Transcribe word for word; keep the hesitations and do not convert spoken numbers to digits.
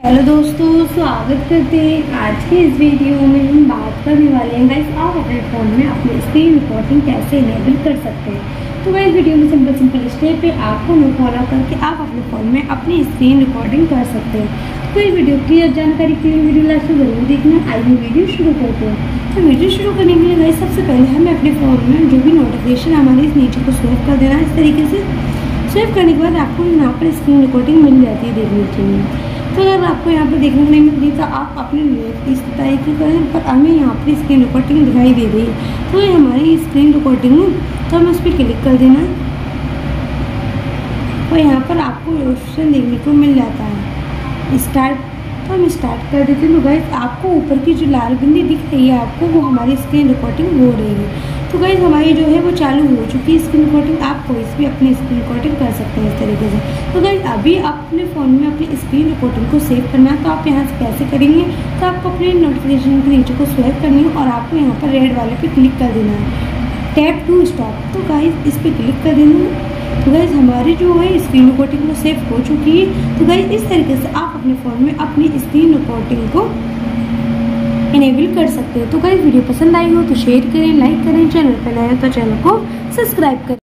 Hello दोस्तों, स्वागत करते हैं। आज के इस वीडियो में हम बात करने वाले हैं गाइस, आप अपने फ़ोन में अपनी स्क्रीन रिकॉर्डिंग कैसे इनेबल कर सकते हैं। तो गाइस वीडियो में सिंपल सिंपल स्टेप पे आपको मैं फॉलो करके आप अपने फ़ोन में अपनी स्क्रीन रिकॉर्डिंग कर सकते हैं। तो ये वीडियो क्लियर जानकारी के लिए वीडियो लास्ट में जरूर देखना। आइए वीडियो शुरू करते हैं। तो वीडियो शुरू करने के लिए गाइस सबसे पहले हमें अपने फ़ोन में जो भी नोटिफिकेशन हमारी इस नीचे को स्वेप कर देना है। इस तरीके से स्वेप करने के बाद आपको यहाँ पर स्क्रीन रिकॉर्डिंग मिल जाती है देखने के लिए। तो अगर आपको यहाँ पर देखने को नहीं मिल रही तो आप अपने लिए इस तरीके करें, पर हमें यहाँ पर स्क्रीन रिकॉर्डिंग दिखाई दे रही है। तो ये हमारी स्क्रीन रिकॉर्डिंग है, तो हमें उस पर क्लिक कर देना और यहाँ पर आपको ऑप्शन देखने को मिल जाता है स्टार्ट। तो हम स्टार्ट कर देते हैं। तो गाइस आपको ऊपर की जो लाल बिंदी दिख रही है आपको, वो हमारी स्क्रीन रिकॉर्डिंग हो रही है। तो गाइस हमारी जो है वो चालू हो चुकी है स्क्रीन रिकॉर्डिंग। आप कोई भी अपनी स्क्रीन रिकॉर्डिंग कर सकते हैं इस तरीके से। तो गाइस अभी आप अपने फ़ोन में अपनी स्क्रीन रिकॉर्डिंग को सेव करना है, तो आप यहाँ से कैसे करेंगे। तो आपको अपने नोटिफिकेशन के नीचे को स्वैप करनी है और आपको यहाँ पर रेड वाले पे क्लिक कर देना है, टैप टू स्टॉप। तो गाइस इस पर क्लिक कर देना है। तो गाइस हमारी जो है स्क्रीन रिकॉर्डिंग वो सेव हो चुकी है। तो गाइस इस तरीके से आप अपने फ़ोन में अपनी स्क्रीन रिकॉर्डिंग को इनेबल कर सकते हो। तो गाइस वीडियो पसंद आई हो तो शेयर करें, लाइक करें, चैनल पर नए हो तो चैनल को सब्सक्राइब करें।